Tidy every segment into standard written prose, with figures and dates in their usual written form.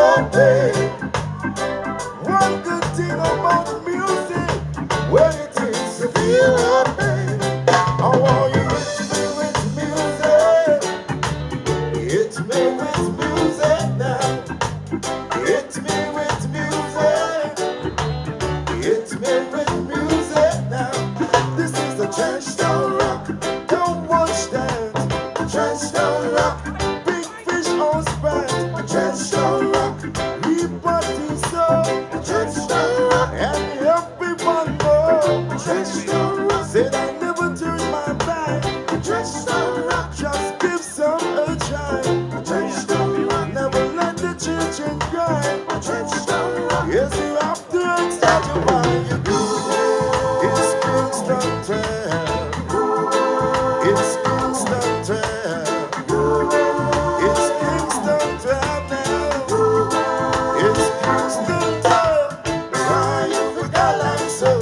your pain. One good thing about music, when it is you feel your pain. I want you hit me with music. Hit me with music now. Hit me with music. Hit me with music now. This is the Trenchtown Rock. Don't watch that. Trenchtown Rock. Big Fish on Sprite. Trenchtown Rock. We party so. Trenchtown Rock. And everyone know. Trenchtown Rock. Said I never turn my back. Trenchtown Rock. Just give some a try. Trenchtown Rock. Never let the children cry. Trenchtown Rock. Yes, you have to exaggerate while you do. It's Kingston Trail. It's Kingston Trail. It's Kingston Trail now. It's Kingston Trail. Why you forgot like so?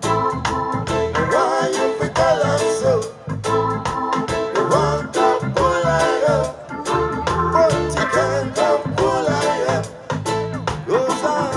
Why you forgot like so? You want to pull like up, but you can't come pull like up. Goes on.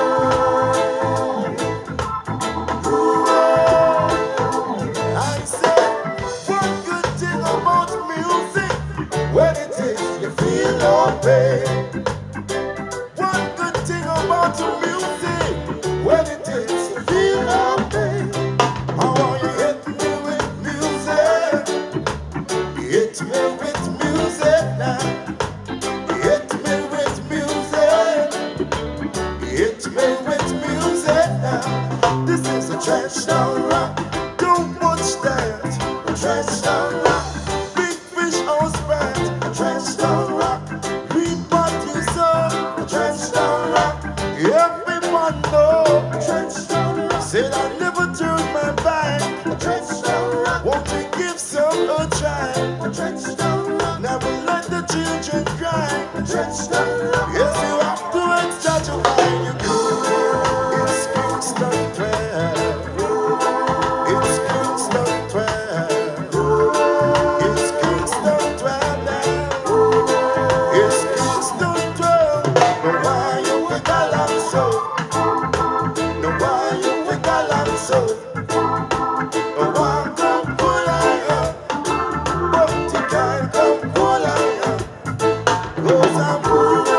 I said, one good thing about music, when it is you feel no pain. One good thing about music, when it is you feel no pain. I want you hit me with music. Hit me with music now. Hit me with music. Hit me with music now. This is a Trenchtown Rock. Don't watch that. Trenchtown Rock. Big Fish on Sprite. Trenchtown Rock. Green party so. Trenchtown Rock. Everyone know. Trenchtown Rock. Said I never turn my back. Trenchtown Rock. Won't you give some a try? Trenchtown Rock. Never let the children cry. Trenchtown Rock. Yes, you have to exaggerate when you do. It's Kingston Trail. It's Kingston Trail. It's Kingston Trail now. It's Kingston Trail. No, why you with a lamb so? No, why you with a lamb so? No, why come pull like up, but you can't come pull like up. 'Cause I'm moving.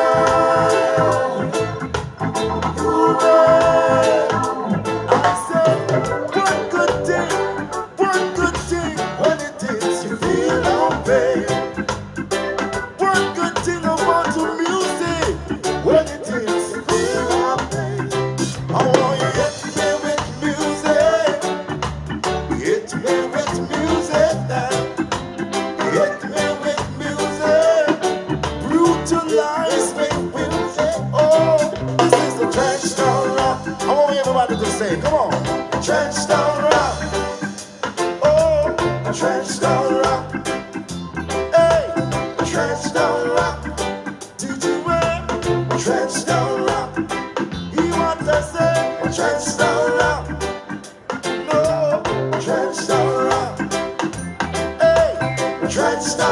I said, one good thing, when it is you feel no pain. One good thing about the music, when it is you feel no pain. I want you hit me with music. Hit me with music now. Hit me with music. Brutalize me with music. Oh, this is the Trenchtown Rock. I want everybody to say, come on. Trenchtown Rock. Oh, Trenchtown Rock. Hey, Trenchtown Rock. Did you wear Trenchtown Rock? He wants to say Trenchtown Rock. No, Trenchtown Rock. Hey, Trenchtown